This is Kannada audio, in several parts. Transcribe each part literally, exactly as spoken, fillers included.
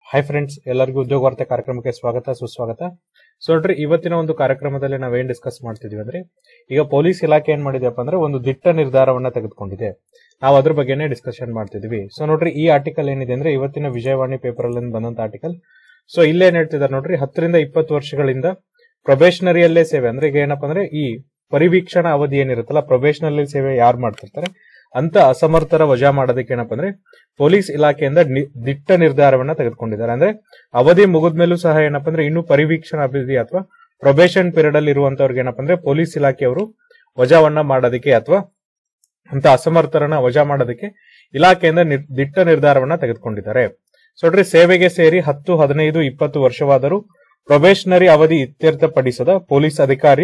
ಹಾಯ್ ಫ್ರೆಂಡ್ಸ್, ಎಲ್ಲರಿಗೂ ಉದ್ಯೋಗ ವಾರ್ತೆ ಕಾರ್ಯಕ್ರಮಕ್ಕೆ ಸ್ವಾಗತ ಸುಸ್ವಾಗತ. ಸೊ ನೋಡ್ರಿ, ಇವತ್ತಿನ ಒಂದು ಕಾರ್ಯಕ್ರಮದಲ್ಲಿ ನಾವೇನ್ ಡಿಸ್ಕಸ್ ಮಾಡ್ತಿದ್ವಿ ಅಂದ್ರೆ, ಈಗ ಪೊಲೀಸ್ ಇಲಾಖೆ ಏನ್ ಮಾಡಿದೆಯಪ್ಪ ಅಂದ್ರೆ ಒಂದು ದಿಟ್ಟ ನಿರ್ಧಾರವನ್ನ ತೆಗೆದುಕೊಂಡಿದೆ. ನಾವು ಅದ್ರ ಬಗ್ಗೆನೇ ಡಿಸ್ಕಷನ್ ಮಾಡ್ತಿದ್ವಿ. ಸೊ ನೋಡ್ರಿ, ಈ ಆರ್ಟಿಕಲ್ ಏನಿದೆ ಅಂದ್ರೆ ಇವತ್ತಿನ ವಿಜಯವಾಣಿ ಪೇಪರ್ ಅಲ್ಲಿ ಬಂದಂತ ಆರ್ಟಿಕಲ್. ಸೊ ಇಲ್ಲೇನ್ ಹೇಳ್ತಿದ್ದಾರೆ ನೋಡ್ರಿ, ಹತ್ತರಿಂದ ಇಪ್ಪತ್ತು ವರ್ಷಗಳಿಂದ ಪ್ರೊಬೇಷನರಿಯಲ್ಲೇ ಸೇವೆ ಅಂದ್ರೆ ಈಗ ಏನಪ್ಪಾ ಅಂದ್ರೆ ಈ ಪರಿವೀಕ್ಷಣಾ ಅವಧಿ ಏನಿರುತ್ತಲ್ಲ, ಪ್ರೊಬೇಷನರಿ ಸೇವೆ ಯಾರು ಮಾಡ್ತಿರ್ತಾರೆ ಅಂತ ಅಸಮರ್ಥರ ವಜಾ ಮಾಡೋದಕ್ಕೆ ಏನಪ್ಪಾ ಅಂದ್ರೆ ಪೊಲೀಸ್ ಇಲಾಖೆಯಿಂದ ದಿಟ್ಟ ನಿರ್ಧಾರವನ್ನ ತೆಗೆದುಕೊಂಡಿದ್ದಾರೆ. ಅಂದ್ರೆ ಅವಧಿ ಮುಗಿದ್ಮೇಲೂ ಸಹ ಏನಪ್ಪಾ ಅಂದ್ರೆ ಇನ್ನು ಪರಿವೀಕ್ಷಣಾ ಅವಧಿ ಅಥವಾ ಪ್ರೊಬೇಷನ್ ಪೀರಿಯಡ್ ಅಲ್ಲಿ ಇರುವಂತವ್ರಿಗೆ ಏನಪ್ಪಾ ಅಂದ್ರೆ ಪೊಲೀಸ್ ಇಲಾಖೆಯವರು ವಜಾವನ್ನ ಮಾಡೋದಕ್ಕೆ ಅಥವಾ ಅಂತ ಅಸಮರ್ಥರನ್ನ ವಜಾ ಮಾಡೋದಕ್ಕೆ ಇಲಾಖೆಯಿಂದ ದಿಟ್ಟ ನಿರ್ಧಾರವನ್ನ ತೆಗೆದುಕೊಂಡಿದ್ದಾರೆ. ಸೊ ನೋಡ್ರಿ, ಸೇವೆಗೆ ಸೇರಿ ಹತ್ತು ಹದಿನೈದು ಇಪ್ಪತ್ತು ವರ್ಷವಾದರೂ ಪ್ರೊಬೇಷನರಿ ಅವಧಿ ಇತ್ಯರ್ಥಪಡಿಸದ ಪೊಲೀಸ್ ಅಧಿಕಾರಿ,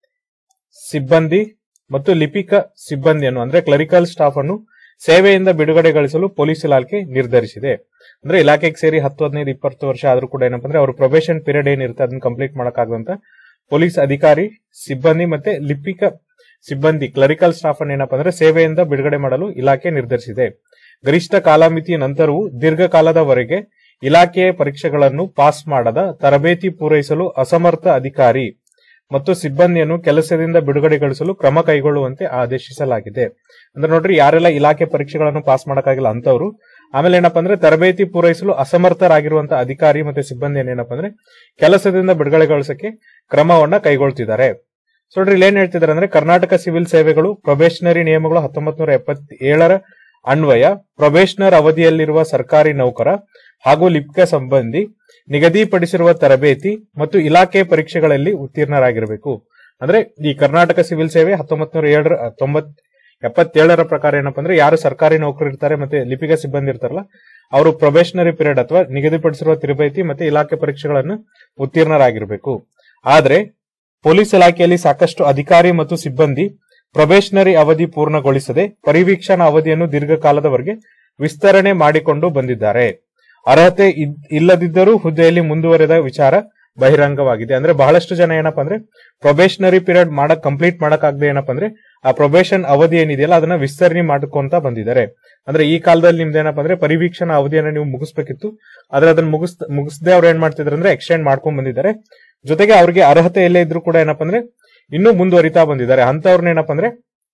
ಸಿಬ್ಬಂದಿ ಮತ್ತು ಲಿಪಿಕ ಸಿಬ್ಬಂದಿಯನ್ನು ಅಂದ್ರೆ ಕ್ಲರಿಕಲ್ ಸ್ಟಾಫ್ ಅನ್ನು ಸೇವೆಯಿಂದ ಬಿಡುಗಡೆಗೊಳಿಸಲು ಪೊಲೀಸ್ ಇಲಾಖೆ ನಿರ್ಧರಿಸಿದೆ. ಅಂದ್ರೆ ಇಲಾಖೆಗೆ ಸೇರಿ ಹತ್ತು ಹದಿನೈದು ಇಪ್ಪತ್ತು ವರ್ಷ ಆದ್ರೂ ಕೂಡ ಏನಪ್ಪಾ ಅಂದ್ರೆ ಅವ್ರ ಪ್ರೊಬೇಷನ್ ಪೀರಿಯಡ್ ಏನಿರುತ್ತೆ ಅದನ್ನ ಕಂಪ್ಲೀಟ್ ಮಾಡಕ್ಕಾಗದಂತ ಪೊಲೀಸ್ ಅಧಿಕಾರಿ, ಸಿಬ್ಬಂದಿ ಮತ್ತೆ ಲಿಪಿಕ ಸಿಬ್ಬಂದಿ ಕ್ಲರಿಕಲ್ ಸ್ಟಾಫ್ ಅನ್ನು ಏನಪ್ಪಾ ಅಂದ್ರೆ ಸೇವೆಯಿಂದ ಬಿಡುಗಡೆ ಮಾಡಲು ಇಲಾಖೆ ನಿರ್ಧರಿಸಿದೆ. ಗರಿಷ್ಠ ಕಾಲಮಿತಿ ನಂತರವೂ ದೀರ್ಘಕಾಲದವರೆಗೆ ಇಲಾಖೆಯ ಪರೀಕ್ಷೆಗಳನ್ನು ಪಾಸ್ ಮಾಡದ ತರಬೇತಿ ಪೂರೈಸಲು ಅಸಮರ್ಥ ಅಧಿಕಾರಿ ಮತ್ತು ಸಿಬ್ಬಂದಿಯನ್ನು ಕೆಲಸದಿಂದ ಬಿಡುಗಡೆಗೊಳಿಸಲು ಕ್ರಮ ಕೈಗೊಳ್ಳುವಂತೆ ಆದೇಶಿಸಲಾಗಿದೆ. ಅಂದ್ರೆ ನೋಡ್ರಿ, ಯಾರೆಲ್ಲ ಇಲಾಖೆ ಪರೀಕ್ಷೆಗಳನ್ನು ಪಾಸ್ ಮಾಡಕ್ಕಾಗಿಲ್ಲ ಅಂತವ್ರು, ಆಮೇಲೆ ಏನಪ್ಪಾ ಅಂದ್ರೆ ತರಬೇತಿ ಪೂರೈಸಲು ಅಸಮರ್ಥರಾಗಿರುವಂತಹ ಅಧಿಕಾರಿ ಮತ್ತೆ ಸಿಬ್ಬಂದಿಯನ್ನು ಏನಪ್ಪಾ ಅಂದ್ರೆ ಕೆಲಸದಿಂದ ಬಿಡುಗಡೆಗೊಳಿಸಕ್ಕೆ ಕ್ರಮವನ್ನ ಕೈಗೊಳ್ತಿದ್ದಾರೆ. ಸೊ ನೋಡ್ರಿ, ಇಲ್ಲಿ ಏನ್ ಹೇಳ್ತಿದ್ದಾರೆ ಅಂದ್ರೆ, ಕರ್ನಾಟಕ ಸಿವಿಲ್ ಸೇವೆಗಳು ಪ್ರೊಬೇಷನರಿ ನಿಯಮಗಳು ಹತ್ತೊಂಬತ್ ನೂರ ಎಪ್ಪತ್ತೇಳರ ಅನ್ವಯ ಪ್ರೊಬೇಷನರ್ ಅವಧಿಯಲ್ಲಿರುವ ಸರ್ಕಾರಿ ನೌಕರ ಹಾಗೂ ಲಿಪಿಕ ಸಂಬಂಧಿ ನಿಗದಿಪಡಿಸಿರುವ ತರಬೇತಿ ಮತ್ತು ಇಲಾಖೆ ಪರೀಕ್ಷೆಗಳಲ್ಲಿ ಉತ್ತೀರ್ಣರಾಗಿರಬೇಕು. ಅಂದ್ರೆ ಈ ಕರ್ನಾಟಕ ಸಿವಿಲ್ ಸೇವೆ ಹತ್ತೊಂಬತ್ ನೂರ ಏಳರ ತೊಂಬತ್ ಎಪ್ಪತ್ತೇಳರ ಪ್ರಕಾರ ಏನಪ್ಪಾ ಅಂದ್ರೆ ಯಾರು ಸರ್ಕಾರಿ ನೌಕರು ಇರ್ತಾರೆ ಮತ್ತೆ ಲಿಪಿಕ ಸಿಬ್ಬಂದಿ ಇರ್ತಾರಲ್ಲ, ಅವರು ಪ್ರೊಬೇಷನರಿ ಪೀರಿಯಡ್ ಅಥವಾ ನಿಗದಿಪಡಿಸಿರುವ ತರಬೇತಿ ಮತ್ತೆ ಇಲಾಖೆ ಪರೀಕ್ಷೆಗಳನ್ನು ಉತ್ತೀರ್ಣರಾಗಿರಬೇಕು. ಆದ್ರೆ ಪೊಲೀಸ್ ಇಲಾಖೆಯಲ್ಲಿ ಸಾಕಷ್ಟು ಅಧಿಕಾರಿ ಮತ್ತು ಸಿಬ್ಬಂದಿ ಪ್ರೊಬೇಷನರಿ ಅವಧಿ ಪೂರ್ಣಗೊಳಿಸದೆ ಪರಿವೀಕ್ಷಣಾ ಅವಧಿಯನ್ನು ದೀರ್ಘಕಾಲದವರೆಗೆ ವಿಸ್ತರಣೆ ಮಾಡಿಕೊಂಡು ಬಂದಿದ್ದಾರೆ. ಅರ್ಹತೆ ಇಲ್ಲದಿದ್ದರೂ ಹುದ್ದೆಯಲ್ಲಿ ಮುಂದುವರೆದ ವಿಚಾರ ಬಹಿರಂಗವಾಗಿದೆ. ಅಂದ್ರೆ ಬಹಳಷ್ಟು ಜನ ಏನಪ್ಪಾ ಅಂದ್ರೆ ಪ್ರೊಬೇಷನರಿ ಪೀರಿಯಡ್ ಮಾಡಕ್ ಕಂಪ್ಲೀಟ್ ಮಾಡಕ್ಕಾಗದೆ ಏನಪ್ಪಾ ಅಂದ್ರೆ ಆ ಪ್ರೊಬೇಷನ್ ಅವಧಿ ಏನಿದೆಯಲ್ಲ ಅದನ್ನ ವಿಸ್ತರಣೆ ಮಾಡ್ಕೊಂತ ಬಂದಿದ್ದಾರೆ. ಅಂದ್ರೆ ಈ ಕಾಲದಲ್ಲಿ ನಿಮ್ದು ಏನಪ್ಪಾ ಅಂದ್ರೆ ಪರಿವೀಕ್ಷಣಾ ಅವಧಿಯನ್ನ ನೀವು ಮುಗಿಸ್ಬೇಕಿತ್ತು, ಆದ್ರೆ ಅದನ್ನ ಮುಗಿಸ್ ಮುಗಿಸದೆ ಅವ್ರು ಏನ್ ಮಾಡ್ತಿದ್ರು ಅಂದ್ರೆ ಎಕ್ಸ್ಟೆಂಡ್ ಮಾಡ್ಕೊಂಡ್ ಬಂದಿದ್ದಾರೆ. ಜೊತೆಗೆ ಅವ್ರಿಗೆ ಅರ್ಹತೆ ಎಲ್ಲೇ ಇದ್ರೂ ಕೂಡ ಏನಪ್ಪಾ ಅಂದ್ರೆ ಇನ್ನೂ ಮುಂದುವರಿತಾ ಬಂದಿದ್ದಾರೆ. ಅಂತವ್ರನ್ನ ಏನಪ್ಪಾ ಅಂದ್ರೆ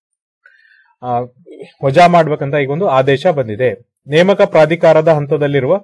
ಆ ವಜಾ ಮಾಡ್ಬೇಕಂತ ಈಗ ಒಂದು ಆದೇಶ ಬಂದಿದೆ. ನೇಮಕ ಪ್ರಾಧಿಕಾರದ ಹಂತದಲ್ಲಿರುವ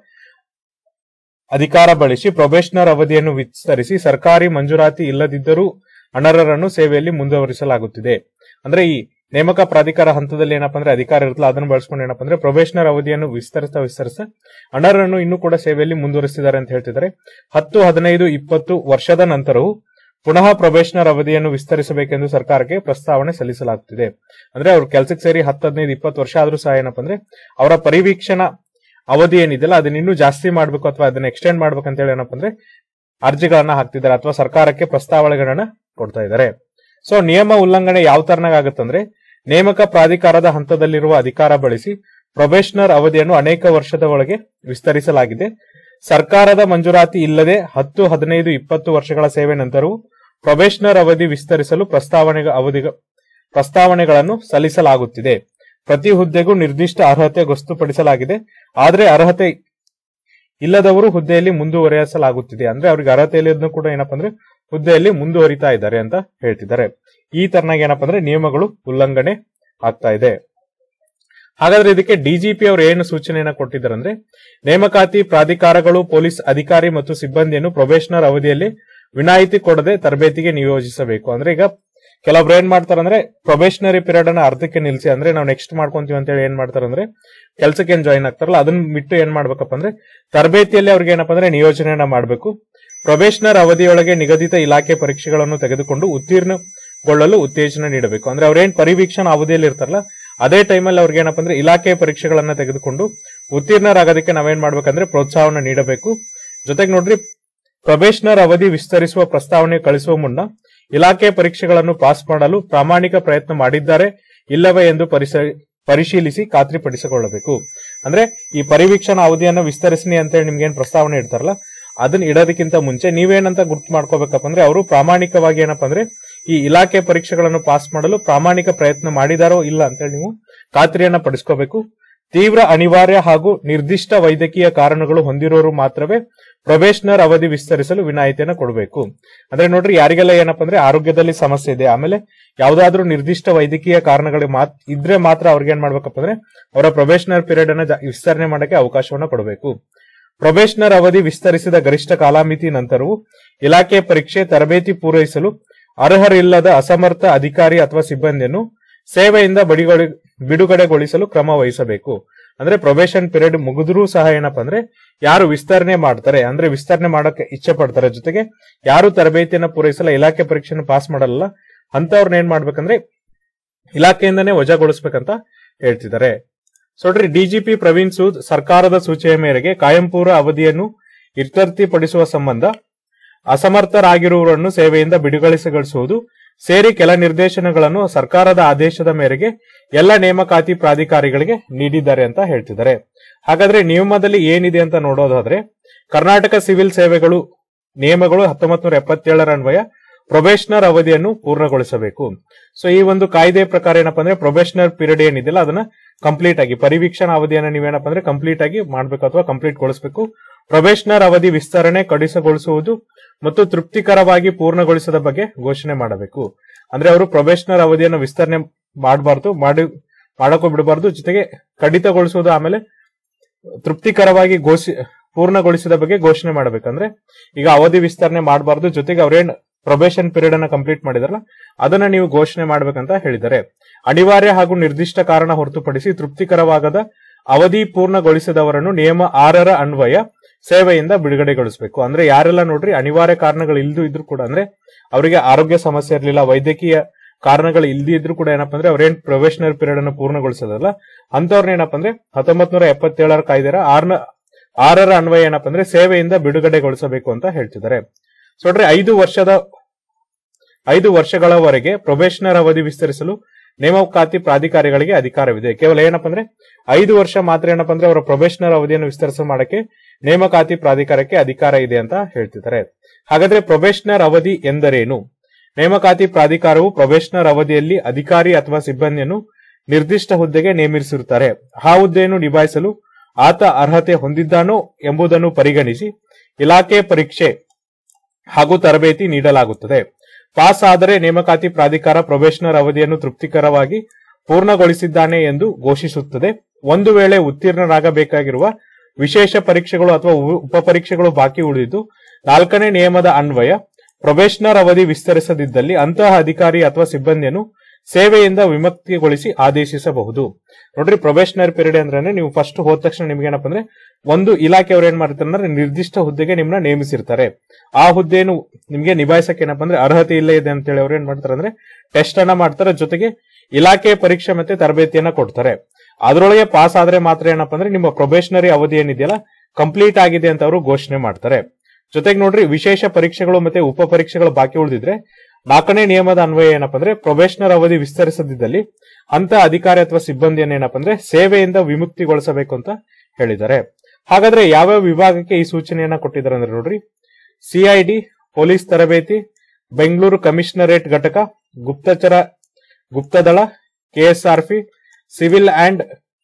ಅಧಿಕಾರ ಬಳಸಿ ಪ್ರೊಬೇಷನರ್ ಅವಧಿಯನ್ನು ವಿಸ್ತರಿಸಿ ಸರ್ಕಾರಿ ಮಂಜೂರಾತಿ ಇಲ್ಲದಿದ್ದರೂ ಅನರ್ಹರನ್ನು ಸೇವೆಯಲ್ಲಿ ಮುಂದುವರಿಸಲಾಗುತ್ತಿದೆ. ಅಂದ್ರೆ ಈ ನೇಮಕ ಪ್ರಾಧಿಕಾರ ಹಂತದಲ್ಲಿ ಏನಪ್ಪಾ ಅಂದ್ರೆ ಅಧಿಕಾರ ಇರುತ್ತಲ್ಲ ಅದನ್ನು ಬಳಸ್ಕೊಂಡು ಏನಪ್ಪಾ ಅಂದ್ರೆ ಪ್ರೊಬೇಷನರ್ ಅವಧಿಯನ್ನು ವಿಸ್ತರಿಸ್ತಾ ವಿಸ್ತರಿಸ್ತಾ ಅನರ್ಹರನ್ನು ಇನ್ನೂ ಕೂಡ ಸೇವೆಯಲ್ಲಿ ಮುಂದುವರಿಸಿದ್ದಾರೆ ಅಂತ ಹೇಳ್ತಿದ್ದಾರೆ. ಹತ್ತು ಹದಿನೈದು ಇಪ್ಪತ್ತು ವರ್ಷದ ನಂತರವೂ ಪುನಃ ಪ್ರೊಬೇಷನರ್ ಅವಧಿಯನ್ನು ವಿಸ್ತರಿಸಬೇಕೆಂದು ಸರ್ಕಾರಕ್ಕೆ ಪ್ರಸ್ತಾವನೆ ಸಲ್ಲಿಸಲಾಗುತ್ತಿದೆ. ಅಂದ್ರೆ ಅವ್ರ ಕೆಲಸಕ್ಕೆ ಸೇರಿ ಹತ್ತು ಹದಿನೈದು ಇಪ್ಪತ್ತು ವರ್ಷ ಆದ್ರೂ ಸಹ ಏನಪ್ಪಾ ಅಂದ್ರೆ ಅವರ ಪರಿವೀಕ್ಷಣಾ ಅವಧಿ ಏನಿದೆಯಲ್ಲ ಅದನ್ನ ಇನ್ನೂ ಜಾಸ್ತಿ ಮಾಡ್ಬೇಕು ಅಥವಾ ಅದನ್ನ ಎಕ್ಸ್ಟೆಂಡ್ ಮಾಡ್ಬೇಕಂತ ಹೇಳಿ ಏನಪ್ಪಾ ಅಂದ್ರೆ ಅರ್ಜಿಗಳನ್ನ ಹಾಕ್ತಿದ್ದಾರೆ ಅಥವಾ ಸರ್ಕಾರಕ್ಕೆ ಪ್ರಸ್ತಾವನೆಗಳನ್ನ ಕೊಡ್ತಾ ಇದ್ದಾರೆ. ಸೊ ನಿಯಮ ಉಲ್ಲಂಘನೆ ಯಾವ ತರನಾಗ ಆಗುತ್ತಂದ್ರೆ, ನೇಮಕ ಪ್ರಾಧಿಕಾರದ ಹಂತದಲ್ಲಿರುವ ಅಧಿಕಾರ ಬಳಸಿ ಪ್ರೊಬೇಷನರ್ ಅವಧಿಯನ್ನು ಅನೇಕ ವರ್ಷದ ಒಳಗೆ ವಿಸ್ತರಿಸಲಾಗಿದೆ. ಸರ್ಕಾರದ ಮಂಜೂರಾತಿ ಇಲ್ಲದೆ ಹತ್ತು ಹದಿನೈದು ಇಪ್ಪತ್ತು ವರ್ಷಗಳ ಸೇವೆ ನಂತರವೂ ಪ್ರೊಬೇಷನರ್ ಅವಧಿ ವಿಸ್ತರಿಸಲು ಪ್ರಸ್ತಾವನೆ ಅವಧಿ ಪ್ರಸ್ತಾವನೆಗಳನ್ನು ಸಲ್ಲಿಸಲಾಗುತ್ತಿದೆ. ಪ್ರತಿ ಹುದ್ದೆಗೂ ನಿರ್ದಿಷ್ಟ ಅರ್ಹತೆ ಗೊತ್ತುಪಡಿಸಲಾಗಿದೆ. ಆದ್ರೆ ಅರ್ಹತೆ ಇಲ್ಲದವರು ಹುದ್ದೆಯಲ್ಲಿ ಮುಂದುವರಿಸಲಾಗುತ್ತಿದೆ. ಅಂದ್ರೆ ಅವ್ರಿಗೆ ಅರ್ಹತೆ ಇಲ್ಲದನ್ನು ಕೂಡ ಏನಪ್ಪಾ ಅಂದ್ರೆ ಹುದ್ದೆಯಲ್ಲಿ ಮುಂದುವರಿತಾ ಇದ್ದಾರೆ ಅಂತ ಹೇಳ್ತಿದ್ದಾರೆ. ಈ ತರನಾಗಿ ಏನಪ್ಪಾ ಅಂದ್ರೆ ನಿಯಮಗಳು ಉಲ್ಲಂಘನೆ ಆಗ್ತಾ ಇದೆ. ಹಾಗಾದ್ರೆ ಇದಕ್ಕೆ ಡಿಜಿಪಿ ಅವರು ಏನು ಸೂಚನೆಯನ್ನ ಕೊಟ್ಟಿದ್ದಾರೆ ಅಂದ್ರೆ, ನೇಮಕಾತಿ ಪ್ರಾಧಿಕಾರಗಳು ಪೊಲೀಸ್ ಅಧಿಕಾರಿ ಮತ್ತು ಸಿಬ್ಬಂದಿಯನ್ನು ಪ್ರೊಬೇಷನರ್ ಅವಧಿಯಲ್ಲಿ ವಿನಾಯಿತಿ ಕೊಡದೆ ತರಬೇತಿಗೆ ನಿಯೋಜಿಸಬೇಕು. ಅಂದ್ರೆ ಈಗ ಕೆಲವೊಬ್ರು ಏನ್ ಮಾಡ್ತಾರೆ ಅಂದ್ರೆ ಪ್ರೊಬೇಷನರಿ ಪೀರಿಯಡ್ ಅನ್ನ ಅರ್ಧಕ್ಕೆ ನಿಲ್ಸಿ, ಅಂದ್ರೆ ನಾವು ನೆಕ್ಸ್ಟ್ ಮಾಡ್ಕೊಂತೀವಿ ಅಂತ ಹೇಳಿ ಏನ್ ಮಾಡ್ತಾರೆ ಅಂದ್ರೆ ಕೆಲ್ಸಕ್ಕೆ ಏನ್ ಜಾಯಿನ್ ಆಗ್ತಾರಲ್ಲ ಅದನ್ನ ಬಿಟ್ಟು ಏನ್ ಮಾಡ್ಬೇಕಪ್ಪ ಅಂದ್ರೆ ತರಬೇತಿಯಲ್ಲಿ ಅವ್ರಿಗೆ ಏನಪ್ಪಾ ಅಂದ್ರೆ ನಿಯೋಜನೆಯನ್ನ ಮಾಡಬೇಕು. ಪ್ರೊಬೇಷನರ್ ಅವಧಿಯೊಳಗೆ ನಿಗದಿತ ಇಲಾಖೆ ಪರೀಕ್ಷೆಗಳನ್ನು ತೆಗೆದುಕೊಂಡು ಉತ್ತೀರ್ಣಗೊಳ್ಳಲು ಉತ್ತೇಜನ ನೀಡಬೇಕು. ಅಂದ್ರೆ ಅವ್ರೇನ್ ಪರಿವೀಕ್ಷಣಾ ಅವಧಿಯಲ್ಲಿ ಇರ್ತಾರಲ್ಲ ಅದೇ ಟೈಮಲ್ಲಿ ಅವ್ರಿಗೆ ಏನಪ್ಪಾ ಅಂದ್ರೆ ಇಲಾಖೆ ಪರೀಕ್ಷೆಗಳನ್ನ ತೆಗೆದುಕೊಂಡು ಉತ್ತೀರ್ಣರಾಗೋದಕ್ಕೆ ನಾವೇನ್ ಮಾಡ್ಬೇಕಂದ್ರೆ ಪ್ರೋತ್ಸಾಹವನ್ನು ನೀಡಬೇಕು. ಜೊತೆಗೆ ನೋಡ್ರಿ, ಪ್ರೊಬೇಷನರ್ ಅವಧಿ ವಿಸ್ತರಿಸುವ ಪ್ರಸ್ತಾವನೆ ಕಳಿಸುವ ಮುನ್ನ ಇಲಾಖೆ ಪರೀಕ್ಷೆಗಳನ್ನು ಪಾಸ್ ಮಾಡಲು ಪ್ರಾಮಾಣಿಕ ಪ್ರಯತ್ನ ಮಾಡಿದ್ದಾರೆ ಇಲ್ಲವೇ ಎಂದು ಪರಿಶೀಲಿಸಿ ಖಾತ್ರಿಪಡಿಸಿಕೊಳ್ಳಬೇಕು. ಅಂದ್ರೆ ಈ ಪರಿವೀಕ್ಷಣಾ ಅವಧಿಯನ್ನು ವಿಸ್ತರಿಸಿ ಅಂತ ಹೇಳಿ ನಿಮ್ಗೆ ಏನ್ ಪ್ರಸ್ತಾವನೆ ಇಡ್ತಾರಲ್ಲ ಅದನ್ನ ಇಡೋದಕ್ಕಿಂತ ಮುಂಚೆ ನೀವೇನಂತ ಗುರ್ತು ಮಾಡ್ಕೋಬೇಕಪ್ಪ ಅಂದ್ರೆ ಅವರು ಪ್ರಾಮಾಣಿಕವಾಗಿ ಏನಪ್ಪಾ ಅಂದ್ರೆ ಈ ಇಲಾಖೆ ಪರೀಕ್ಷೆಗಳನ್ನು ಪಾಸ್ ಮಾಡಲು ಪ್ರಾಮಾಣಿಕ ಪ್ರಯತ್ನ ಮಾಡಿದಾರೋ ಇಲ್ಲ ಅಂತ ಹೇಳಿ ನೀವು ಖಾತ್ರಿಯನ್ನ ಪಡಿಸ್ಕೋಬೇಕು. ತೀವ್ರ ಅನಿವಾರ್ಯ ಹಾಗೂ ನಿರ್ದಿಷ್ಟ ವೈದ್ಯಕೀಯ ಕಾರಣಗಳು ಹೊಂದಿರೋರು ಮಾತ್ರವೇ ಪ್ರೊಬೇಷನರ್ ಅವಧಿ ವಿಸ್ತರಿಸಲು ವಿನಾಯಿತಿಯನ್ನು ಕೊಡಬೇಕು. ಅಂದ್ರೆ ನೋಡ್ರಿ, ಯಾರಿಗೆಲ್ಲ ಏನಪ್ಪಾ ಅಂದ್ರೆ ಆರೋಗ್ಯದಲ್ಲಿ ಸಮಸ್ಯೆ ಇದೆ, ಆಮೇಲೆ ಯಾವ್ದಾದ್ರು ನಿರ್ದಿಷ್ಟ ವೈದ್ಯಕೀಯ ಕಾರಣಗಳು ಮಾತ್ ಇದ್ರೆ ಮಾತ್ರ ಅವ್ರಿಗೆ ಏನ್ ಮಾಡ್ಬೇಕಪ್ಪ ಅಂದ್ರೆ ಅವರ ಪ್ರೊಬೇಷನರ್ ಪೀರಿಯಡ್ ಅನ್ನ ವಿಸ್ತರಣೆ ಮಾಡಕ್ಕೆ ಅವಕಾಶವನ್ನ ಕೊಡಬೇಕು. ಪ್ರೊಬೇಷನರ್ ಅವಧಿ ವಿಸ್ತರಿಸಿದ ಗರಿಷ್ಠ ಕಾಲಮಿತಿ ನಂತರವೂ ಇಲಾಖೆ ಪರೀಕ್ಷೆ ತರಬೇತಿ ಪೂರೈಸಲು ಅರ್ಹರಿಲ್ಲದ ಅಸಮರ್ಥ ಅಧಿಕಾರಿ ಅಥವಾ ಸಿಬ್ಬಂದಿಯನ್ನು ಸೇವೆಯಿಂದ ಬಡಿಗೊಳಿ ಬಿಡುಗಡೆಗೊಳಿಸಲು ಕ್ರಮ ವಹಿಸಬೇಕು. ಅಂದ್ರೆ ಪ್ರೊಬೇಷನ್ ಪೀರಿಯಡ್ ಮುಗಿದ್ರೂ ಸಹ ಏನಪ್ಪಾ ಅಂದ್ರೆ ಯಾರು ವಿಸ್ತರಣೆ ಮಾಡ್ತಾರೆ, ಅಂದ್ರೆ ವಿಸ್ತರಣೆ ಮಾಡಕ್ಕೆ ಇಚ್ಛೆ ಪಡ್ತಾರೆ, ಜೊತೆಗೆ ಯಾರು ತರಬೇತಿಯನ್ನ ಪೂರೈಸಲ್ಲ, ಇಲಾಖೆ ಪರೀಕ್ಷೆಯನ್ನು ಪಾಸ್ ಮಾಡಲ್ಲ, ಅಂತವ್ರನ್ನ ಏನ್ ಮಾಡ್ಬೇಕಂದ್ರೆ ಇಲಾಖೆಯಿಂದನೇ ವಜಾಗೊಳಿಸ್ಬೇಕಂತ ಹೇಳ್ತಿದ್ದಾರೆ. ಸೊ ನೋಡ್ರಿ, ಡಿಜಿಪಿ ಪ್ರವೀಣ್ ಸೂದ್ ಸರ್ಕಾರದ ಸೂಚನೆಯ ಮೇರೆಗೆ ಕಾಯಂಪೂರ ಅವಧಿಯನ್ನು ಇತ್ಯರ್ಥಪಡಿಸುವ ಸಂಬಂಧ ಅಸಮರ್ಥರಾಗಿರುವವರನ್ನು ಸೇವೆಯಿಂದ ಬಿಡುಗಡೆಗೊಳಿಸುವುದು ಸೇರಿ ಕೆಲ ನಿರ್ದೇಶನಗಳನ್ನು ಸರ್ಕಾರದ ಆದೇಶದ ಮೇರೆಗೆ ಎಲ್ಲ ನೇಮಕಾತಿ ಪ್ರಾಧಿಕಾರಿಗಳಿಗೆ ನೀಡಿದ್ದಾರೆ ಅಂತ ಹೇಳ್ತಿದ್ದಾರೆ. ಹಾಗಾದ್ರೆ ನಿಯಮದಲ್ಲಿ ಏನಿದೆ ಅಂತ ನೋಡೋದಾದ್ರೆ, ಕರ್ನಾಟಕ ಸಿವಿಲ್ ಸೇವೆಗಳು ನಿಯಮಗಳು ಹತ್ತೊಂಬತ್ ನೂರ ಎಪ್ಪತ್ತೇಳರ ಅನ್ವಯ ಪ್ರೊಬೇಷನರ್ ಅವಧಿಯನ್ನು ಪೂರ್ಣಗೊಳಿಸಬೇಕು. ಸೊ ಈ ಒಂದು ಕಾಯ್ದೆ ಪ್ರಕಾರ ಏನಪ್ಪಾ ಅಂದ್ರೆ ಪ್ರೊಬೇಷನರ್ ಪೀರಿಯಡ್ ಏನಿದೆಯಲ್ಲ ಅದನ್ನ ಕಂಪ್ಲೀಟ್ ಆಗಿ, ಪರಿವೀಕ್ಷಣಾ ಅವಧಿಯನ್ನ ನೀವೇನಪ್ಪ ಅಂದ್ರೆ ಕಂಪ್ಲೀಟ್ ಆಗಿ ಮಾಡ್ಬೇಕು ಅಥವಾ ಕಂಪ್ಲೀಟ್ ಗೊಳಿಸಬೇಕು. ಪ್ರೊಬೇಷನರ್ ಅವಧಿ ವಿಸ್ತರಣೆ ಕಡಿತಗೊಳಿಸುವುದು ಮತ್ತು ತೃಪ್ತಿಕರವಾಗಿ ಪೂರ್ಣಗೊಳಿಸದ ಬಗ್ಗೆ ಘೋಷಣೆ ಮಾಡಬೇಕು. ಅಂದ್ರೆ ಅವರು ಪ್ರೊಬೇಷನರ್ ಅವಧಿಯನ್ನು ವಿಸ್ತರಣೆ ಮಾಡಬಾರ್ದು, ಮಾಡಿ ಮಾಡಕ್ಕೂ ಬಿಡಬಾರ್ದು, ಜೊತೆಗೆ ಕಡಿತಗೊಳಿಸುವುದು ಆಮೇಲೆ ತೃಪ್ತಿಕರವಾಗಿ ಘೋಷಿ ಪೂರ್ಣಗೊಳಿಸಿದ ಬಗ್ಗೆ ಘೋಷಣೆ ಮಾಡಬೇಕಂದ್ರೆ ಈಗ ಅವಧಿ ವಿಸ್ತರಣೆ ಮಾಡಬಾರ್ದು, ಜೊತೆಗೆ ಅವ್ರೇನ್ ಪ್ರೊಬೇಷನ್ ಪೀರಿಯಡ್ ಅನ್ನ ಕಂಪ್ಲೀಟ್ ಮಾಡಿದಾರಲ್ಲ ಅದನ್ನ ನೀವು ಘೋಷಣೆ ಮಾಡ್ಬೇಕಂತ ಹೇಳಿದ್ದಾರೆ. ಅನಿವಾರ್ಯ ಹಾಗೂ ನಿರ್ದಿಷ್ಟ ಕಾರಣ ಹೊರತುಪಡಿಸಿ ತೃಪ್ತಿಕರವಾಗದ ಅವಧಿ ಪೂರ್ಣಗೊಳಿಸಿದವರನ್ನು ನಿಯಮ ಆರರ ಅನ್ವಯ ಸೇವೆಯಿಂದ ಬಿಡುಗಡೆಗೊಳಿಸಬೇಕು. ಅಂದ್ರೆ ಯಾರೆಲ್ಲ ನೋಡ್ರಿ ಅನಿವಾರ್ಯ ಕಾರಣಗಳು ಇಲ್ದು ಇದ್ರು ಕೂಡ, ಅಂದ್ರೆ ಅವರಿಗೆ ಆರೋಗ್ಯ ಸಮಸ್ಯೆ ಇರಲಿಲ್ಲ, ವೈದ್ಯಕೀಯ ಕಾರಣಗಳು ಇಲ್ದಿ ಇದ್ರು ಕೂಡ ಏನಪ್ಪಾ ಅಂದ್ರೆ ಅವ್ರೇನ್ ಪ್ರೊಬೇಷನರ್ ಪೀರಿಯಡ್ ಅನ್ನು ಪೂರ್ಣಗೊಳಿಸೋದಲ್ಲ ಅಂತವ್ರನ್ನ ಏನಪ್ಪಾ ಅಂದ್ರೆ ಹತ್ತೊಂಬತ್ ನೂರ ಎಪ್ಪತ್ತೇಳರ ಕಾಯ್ದೆರ ಆರ್ನ ಆರರ ಅನ್ವಯ ಏನಪ್ಪಾ ಅಂದ್ರೆ ಸೇವೆಯಿಂದ ಬಿಡುಗಡೆಗೊಳಿಸಬೇಕು ಅಂತ ಹೇಳ್ತಿದ್ದಾರೆ. ಸೊ ನೋಡ್ರಿ, ಐದು ವರ್ಷದ ಐದು ವರ್ಷಗಳವರೆಗೆ ಪ್ರೊಬೇಷನರ್ ಅವಧಿ ವಿಸ್ತರಿಸಲು ನೇಮಕಾತಿ ಪ್ರಾಧಿಕಾರಿಗಳಿಗೆ ಅಧಿಕಾರವಿದೆ. ಕೇವಲ ಏನಪ್ಪಾ ಅಂದ್ರೆ ಐದು ವರ್ಷ ಮಾತ್ರ ಏನಪ್ಪಾ ಅಂದ್ರೆ ಅವರ ಪ್ರೊಬೇಷನರ್ ಅವಧಿಯನ್ನು ವಿಸ್ತರಿಸ ಮಾಡಕ್ಕೆ ನೇಮಕಾತಿ ಪ್ರಾಧಿಕಾರಕ್ಕೆ ಅಧಿಕಾರ ಇದೆ ಅಂತ ಹೇಳ್ತಿದ್ದಾರೆ. ಹಾಗಾದ್ರೆ ಪ್ರೊಬೇಷನರ್ ಅವಧಿ ಎಂದರೇನು? ನೇಮಕಾತಿ ಪ್ರಾಧಿಕಾರವು ಪ್ರೊಬೇಷನರ್ ಅವಧಿಯಲ್ಲಿ ಅಧಿಕಾರಿ ಅಥವಾ ಸಿಬ್ಬಂದಿಯನ್ನು ನಿರ್ದಿಷ್ಟ ಹುದ್ದೆಗೆ ನೇಮಿಸಿರುತ್ತಾರೆ. ಆ ಹುದ್ದೆಯನ್ನು ನಿಭಾಯಿಸಲು ಆತ ಅರ್ಹತೆ ಹೊಂದಿದ್ದಾನೋ ಎಂಬುದನ್ನು ಪರಿಗಣಿಸಿ ಇಲಾಖೆ ಪರೀಕ್ಷೆ ಹಾಗೂ ತರಬೇತಿ ನೀಡಲಾಗುತ್ತದೆ. ಪಾಸ್ ಆದರೆ ನೇಮಕಾತಿ ಪ್ರಾಧಿಕಾರ ಪ್ರೊಬೇಷನರ್ ಅವಧಿಯನ್ನು ತೃಪ್ತಿಕರವಾಗಿ ಪೂರ್ಣಗೊಳಿಸಿದ್ದಾನೆ ಎಂದು ಘೋಷಿಸುತ್ತದೆ. ಒಂದು ವೇಳೆ ಉತ್ತೀರ್ಣರಾಗಬೇಕಾಗಿರುವ ವಿಶೇಷ ಪರೀಕ್ಷೆಗಳು ಅಥವಾ ಉಪ ಪರೀಕ್ಷೆಗಳು ಬಾಕಿ ಉಳಿದು ನಾಲ್ಕನೇ ನಿಯಮದ ಅನ್ವಯ ಪ್ರೊಬೇಷನರ್ ಅವಧಿ ವಿಸ್ತರಿಸದಿದ್ದಲ್ಲಿ ಅಂತಹ ಅಧಿಕಾರಿ ಅಥವಾ ಸಿಬ್ಬಂದಿಯನ್ನು ಸೇವೆಯಿಂದ ವಿಮುಕ್ತಿಗೊಳಿಸಿ ಆದೇಶಿಸಬಹುದು. ನೋಡ್ರಿ, ಪ್ರೊಬೇಷನರ್ ಪೀರಿಯಡ್ ಅಂದ್ರೆ ನೀವು ಫಸ್ಟ್ ಹೋದ ತಕ್ಷಣ ನಿಮ್ಗೆ ಏನಪ್ಪ ಅಂದ್ರೆ ಒಂದು ಇಲಾಖೆಯವರು ಏನ್ ಮಾಡ್ತಾರೆ ಅಂದ್ರೆ ನಿರ್ದಿಷ್ಟ ಹುದ್ದೆಗೆ ನಿಮ್ನ ನೇಮಿಸಿರ್ತಾರೆ. ಆ ಹುದ್ದೆಯನ್ನು ನಿಮ್ಗೆ ನಿಭಾಯಿಸಕ್ಕೆ ಏನಪ್ಪ ಅಂದ್ರೆ ಅರ್ಹತೆ ಇಲ್ಲ ಇದೆ ಅಂತ ಹೇಳಿ ಅವ್ರು ಏನ್ ಮಾಡ್ತಾರೆ ಅಂದ್ರೆ ಟೆಸ್ಟ್ ಅನ್ನ ಮಾಡ್ತಾರೆ, ಜೊತೆಗೆ ಇಲಾಖೆ ಪರೀಕ್ಷೆ ಮತ್ತೆ ತರಬೇತಿಯನ್ನ ಕೊಡ್ತಾರೆ. ಅದರೊಳಗೆ ಪಾಸ್ ಆದ್ರೆ ಮಾತ್ರ ಏನಪ್ಪ ಅಂದ್ರೆ ನಿಮ್ಮ ಪ್ರೊಬೇಷನರಿ ಅವಧಿ ಏನಿದೆಯಲ್ಲ ಕಂಪ್ಲೀಟ್ ಆಗಿದೆ ಅಂತ ಅವರು ಘೋಷಣೆ ಮಾಡ್ತಾರೆ. ಜೊತೆಗೆ ನೋಡ್ರಿ, ವಿಶೇಷ ಪರೀಕ್ಷೆಗಳು ಮತ್ತೆ ಉಪ ಪರೀಕ್ಷೆಗಳು ಬಾಕಿ ಉಳಿದಿದ್ರೆ ನಾಲ್ಕನೇ ನಿಯಮದ ಅನ್ವಯ ಏನಪ್ಪ ಅಂದ್ರೆ ಪ್ರೊಬೇಷನರ್ ಅವಧಿ ವಿಸ್ತರಿಸದಿದ್ದಲ್ಲಿ ಅಂತ ಅಧಿಕಾರಿ ಅಥವಾ ಸಿಬ್ಬಂದಿಯನ್ನು ಏನಪ್ಪ ಅಂದ್ರೆ ಸೇವೆಯಿಂದ ವಿಮುಕ್ತಿಗೊಳಿಸಬೇಕು ಅಂತ ಹೇಳಿದ್ದಾರೆ. ಹಾಗಾದ್ರೆ ಯಾವ್ಯಾವ ವಿಭಾಗಕ್ಕೆ ಈ ಸೂಚನೆಯನ್ನ ಕೊಟ್ಟಿದ್ದಾರೆ ಅಂದ್ರೆ ನೋಡ್ರಿ, ಸಿಐಡಿ, ಪೊಲೀಸ್ ತರಬೇತಿ, ಬೆಂಗಳೂರು ಕಮಿಷನರೇಟ್ ಘಟಕ, ಗುಪ್ತಚರ ಗುಪ್ತದಳ, ಕೆಎಸ್ಆರ್ಪಿ, ಸಿವಿಲ್ ಅಂಡ್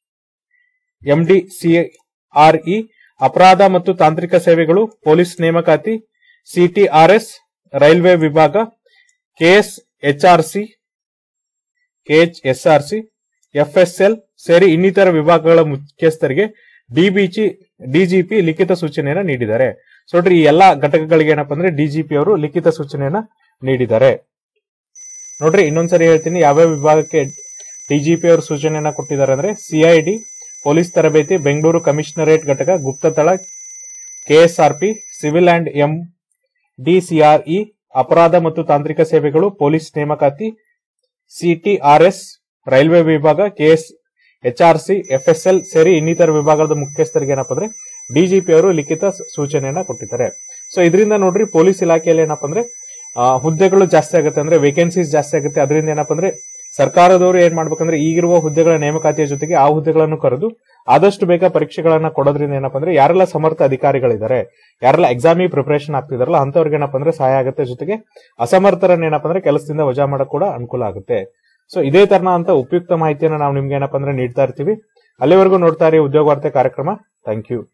ಎಂಡಿಸಿಆರ್ಇ, ಅಪರಾಧ ಮತ್ತು ತಾಂತ್ರಿಕ ಸೇವೆಗಳು, ಪೊಲೀಸ್ ನೇಮಕಾತಿ, ಸಿಟಿಆರ್ಎಸ್, ರೈಲ್ವೆ ವಿಭಾಗ, ಕೆಎಸ್ ಎಚ್ಆರ್ಸಿ ಕೆಎಚ್ಎಸ್ಆರ್ಸಿ, ಎಫ್ಎಸ್ಎಲ್ ಸೇರಿ ಇನ್ನಿತರ ವಿಭಾಗಗಳ ಮುಖ್ಯಸ್ಥರಿಗೆ ಡಿಬಿಜಿ ಡಿಜಿಪಿ ಲಿಖಿತ ಸೂಚನೆಯನ್ನ ನೀಡಿದ್ದಾರೆ. ಸೊ ನೋಡ್ರಿ, ಈ ಎಲ್ಲಾ ಘಟಕಗಳಿಗೆ ಏನಪ್ಪಾ ಅಂದ್ರೆ ಡಿಜಿಪಿ ಅವರು ಲಿಖಿತ ಸೂಚನೆಯನ್ನ ನೀಡಿದ್ದಾರೆ. ನೋಡ್ರಿ, ಇನ್ನೊಂದ್ಸರಿ ಹೇಳ್ತೀನಿ ಯಾವ್ಯಾವ ವಿಭಾಗಕ್ಕೆ ಡಿಜಿಪಿ ಅವರು ಸೂಚನೆಯನ್ನ ಕೊಟ್ಟಿದ್ದಾರೆ ಅಂದ್ರೆ ಸಿಐಡಿ, ಪೊಲೀಸ್ ತರಬೇತಿ, ಬೆಂಗಳೂರು ಕಮಿಷನರೇಟ್ ಘಟಕ, ಗುಪ್ತದಳ, KSRP, civil and M DCRE, ಅಪರಾಧ ಮತ್ತು ತಾಂತ್ರಿಕ ಸೇವೆಗಳು, ಪೊಲೀಸ್ ನೇಮಕಾತಿ, ಸಿಟಿಆರ್ಎಸ್, ರೈಲ್ವೆ ವಿಭಾಗ, ಕೆಎಸ್ ಎಚ್ಆರ್ಸಿ, ಎಫ್ಎಸ್ಎಲ್ ಸೇರಿ ಇನ್ನಿತರ ವಿಭಾಗದ ಮುಖ್ಯಸ್ಥರಿಗೆ ಏನಪ್ಪಾ ಅಂದ್ರೆ ಡಿಜಿಪಿ ಅವರು ಲಿಖಿತ ಸೂಚನೆಯನ್ನ ಕೊಟ್ಟಿದ್ದಾರೆ. ಸೊ ಇದರಿಂದ ನೋಡ್ರಿ, ಪೊಲೀಸ್ ಇಲಾಖೆಯಲ್ಲಿ ಏನಪ್ಪಾ ಅಂದ್ರೆ ಹುದ್ದೆಗಳು ಜಾಸ್ತಿ ಆಗುತ್ತೆ, ಅಂದ್ರೆ ವೇಕೆನ್ಸೀಸ್ ಜಾಸ್ತಿ ಆಗುತ್ತೆ. ಅದರಿಂದ ಏನಪ್ಪಾ ಅಂದ್ರೆ ಸರ್ಕಾರದವರು ಏನ್ ಮಾಡ್ಬೇಕಂದ್ರೆ ಈಗಿರುವ ಹುದ್ದೆಗಳ ನೇಮಕಾತಿಯ ಜೊತೆಗೆ ಆ ಹುದ್ದೆಗಳನ್ನು ಕರೆದು ಆದಷ್ಟು ಬೇಗ ಪರೀಕ್ಷೆಗಳನ್ನ ಕೊಡೋದ್ರಿಂದ ಏನಪ್ಪಾ ಅಂದ್ರೆ ಯಾರೆಲ್ಲ ಸಮರ್ಥ ಅಧಿಕಾರಿಗಳಿದ್ದಾರೆ, ಯಾರೆಲ್ಲ ಎಕ್ಸಾಮಿಗೆ ಪ್ರಿಪರೇಷನ್ ಆಗ್ತಿದಾರಲ್ಲ ಅಂತವ್ರಿಗೆ ಏನಪ್ಪಾ ಅಂದ್ರೆ ಸಹಾಯ ಆಗುತ್ತೆ. ಜೊತೆಗೆ ಅಸಮರ್ಥರನ್ನ ಏನಪ್ಪಾ ಅಂದ್ರೆ ಕೆಲಸದಿಂದ ವಜಾ ಮಾಡಕ್ ಕೂಡ ಅನುಕೂಲ ಆಗುತ್ತೆ. ಸೊ ಇದೇ ತರನ ಅಂತ ಉಪಯುಕ್ತ ಮಾಹಿತಿಯನ್ನ ನಾವು ನಿಮ್ಗೆ ಏನಪ್ಪಾ ಅಂದ್ರೆ ನೀಡ್ತಾ ಇರ್ತೀವಿ. ಅಲ್ಲಿವರೆಗೂ ನೋಡ್ತಾ ಇರಿ ಉದ್ಯೋಗ ವಾರ್ತೆ ಕಾರ್ಯಕ್ರಮ. Thank you.